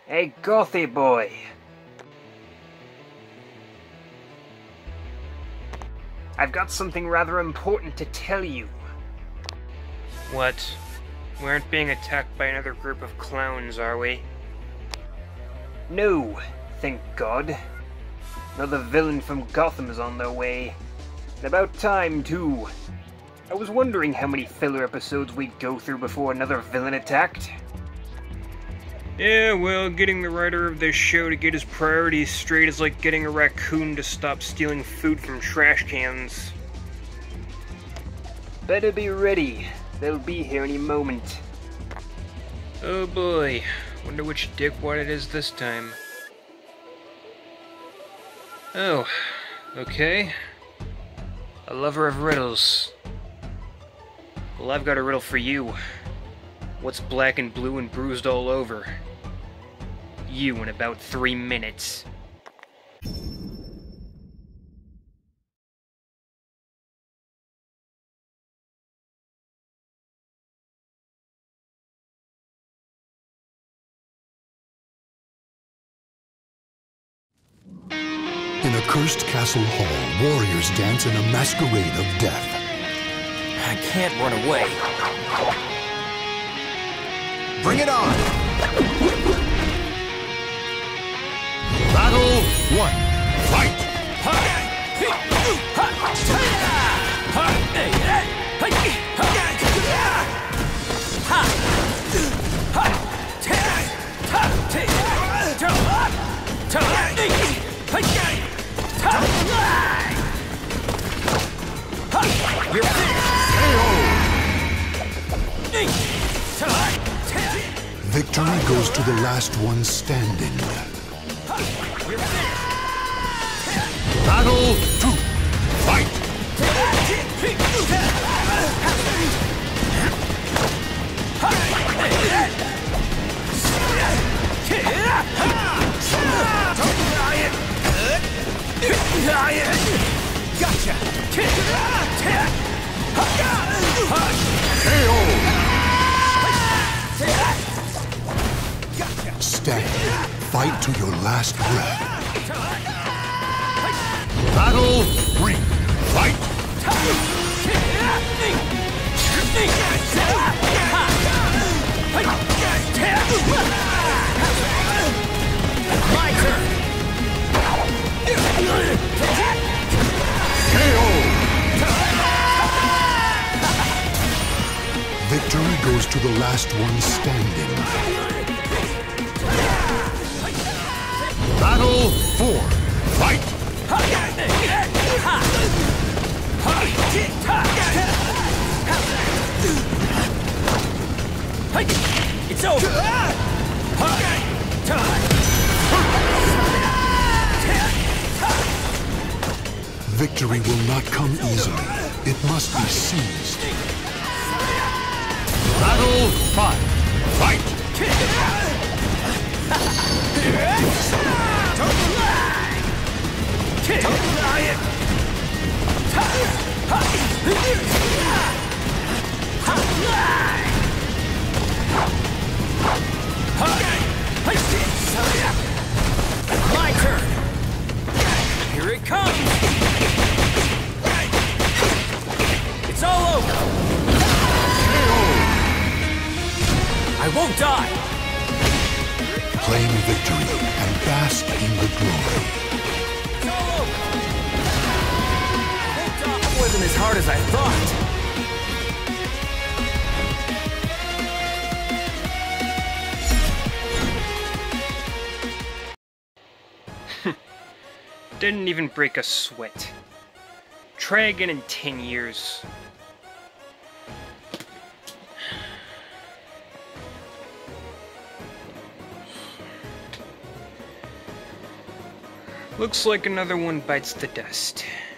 Hey, Gothy boy. I've got something rather important to tell you. What? We aren't being attacked by another group of clowns, are we? No, thank God. Another villain from Gotham's on their way. And about time, too. I was wondering how many filler episodes we'd go through before another villain attacked. Yeah, well, getting the writer of this show to get his priorities straight is like getting a raccoon to stop stealing food from trash cans. Better be ready. They'll be here any moment. Oh boy, wonder which dickwad it is this time. Oh, okay. A lover of riddles. Well, I've got a riddle for you. What's black and blue and bruised all over? You in about 3 minutes. In a cursed castle hall, warriors dance in a masquerade of death. I can't run away. Bring it on! Battle 1. Fight! Victory goes to the last one standing. Battle 2. Fight! Gotcha! KO! Stand. Fight to your last breath. Battle 3. Fight! My turn! KO! Victory goes to the last one standing. Battle 4. Fight! It's over! Victory will not come easily. It must be seized. Battle 5. Fight! My turn! Here it comes! It's all over! I won't die! Claim victory and bask in the glory. It's all over! I won't die! It wasn't as hard as I thought! Didn't even break a sweat. Try again in 10 years. Looks like another one bites the dust.